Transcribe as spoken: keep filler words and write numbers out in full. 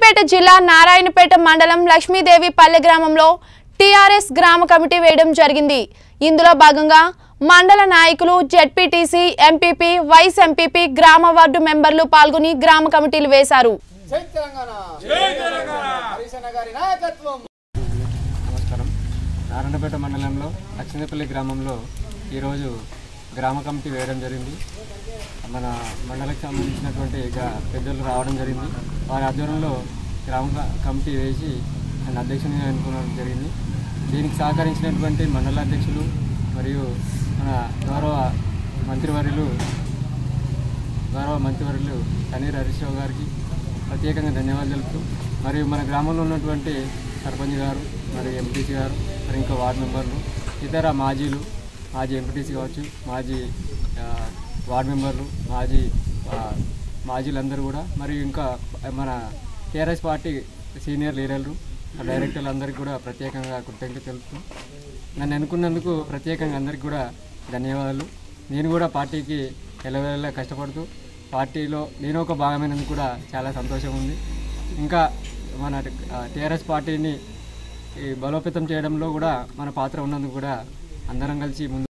సిద్దిపేట జిల్లా నారాయణపేట మండలం లక్ష్మీదేవి పల్లె గ్రామంలో టీఆర్ఎస్ గ్రామ కమిటీ వేయడం జరిగింది। ఇందులో భాగంగా మండల నాయకులు, జెడ్పీటీసీ, ఎంపీపీ, వైస్ ఎంపీపీ, గ్రామ వార్డు మెంబర్లు పాల్గొని గ్రామ కమిటీలు వేశారు। జై తెలంగాణ జై తెలంగాణ హరిశన గారి నాయకత్వం। నమస్కారం। నారాయణపేట మండలంలో లక్ష్మీదేవి గ్రామంలో ఈ రోజు గ్రామ కమిటీ వేయడం జరిగింది। మన మండలకు సంబంధించినటువంటి పెద్దలు రావడం జరిగింది। వారి ఆధ్వర్యంలో గ్రామ కమిటీ వేసి ఆయన అధ్యక్షునిగా ఎన్నుకోవడం జరిగింది। దీనికి సహకరించినటువంటి మండల అధ్యక్షులు మరియు మన గౌరవ మంత్రివర్యులు గౌరవ మంత్రివర్యులు కన్నీర్ హరీష్ రావు గారికి ప్రత్యేకంగా ధన్యవాదాలు తెలుపుతూ, మరియు మన గ్రామంలో ఉన్నటువంటి సర్పంచ్ గారు, మరియు ఎంపీటీసీ గారు, మరి ఇంకా వార్డు మెంబర్లు, ఇతర మాజీలు, మాజీ ఎంపీటీసీ కావచ్చు, మాజీ వార్డు మెంబర్లు, మాజీ మాజీలందరూ కూడా, మరియు ఇంకా మన టీఆర్ఎస్ పార్టీ సీనియర్ లీడర్లు, డైరెక్టర్లు అందరికీ కూడా ప్రత్యేకంగా కృతజ్ఞతలు తెలుపుతూ, నన్ను ఎన్నుకున్నందుకు ప్రత్యేకంగా అందరికీ కూడా ధన్యవాదాలు। నేను కూడా పార్టీకి ఎల్లవేళలా కష్టపడుతూ పార్టీలో నేను ఒక భాగమైనందుకు కూడా చాలా సంతోషం ఉంది। ఇంకా మన టీఆర్ఎస్ పార్టీని బలోపేతం చేయడంలో కూడా మన పాత్ర ఉన్నందుకు కూడా అందరం కలిసి ముందు